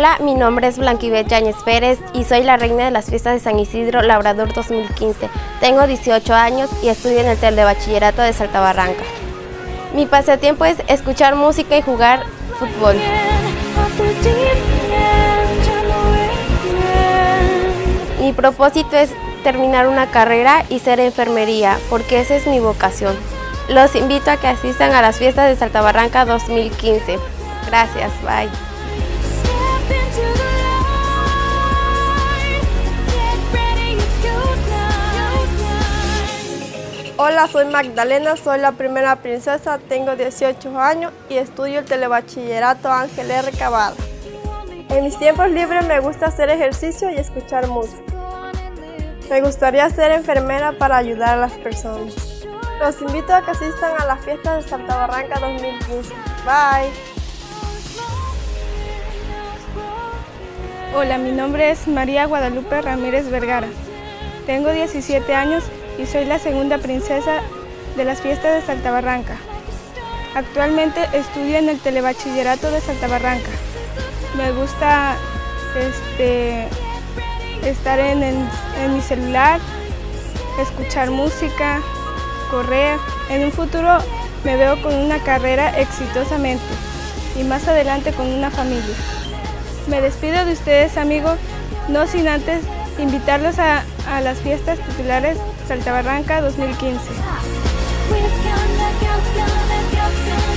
Hola, mi nombre es Blanquibel Yáñez Pérez y soy la reina de las fiestas de San Isidro Labrador 2015. Tengo 18 años y estudio en el Telebachillerato de Saltabarranca. Mi pasatiempo es escuchar música y jugar fútbol. Mi propósito es terminar una carrera y ser enfermería, porque esa es mi vocación. Los invito a que asistan a las fiestas de Saltabarranca 2015. Gracias, bye. Hola, soy Magdalena, soy la primera princesa, tengo 18 años y estudio el Telebachillerato Ángel R. Cavada. En mis tiempos libres me gusta hacer ejercicio y escuchar música. Me gustaría ser enfermera para ayudar a las personas. Los invito a que asistan a las fiestas de Saltabarranca 2015. Bye. Hola, mi nombre es María Guadalupe Ramírez Vergara. Tengo 17 años y soy la segunda princesa de las fiestas de Saltabarranca. Actualmente estudio en el Telebachillerato de Saltabarranca. Me gusta estar en mi celular, escuchar música, correr. En un futuro me veo con una carrera exitosamente y más adelante con una familia. Me despido de ustedes, amigos, no sin antes invitarlos a las fiestas titulares Saltabarranca 2015.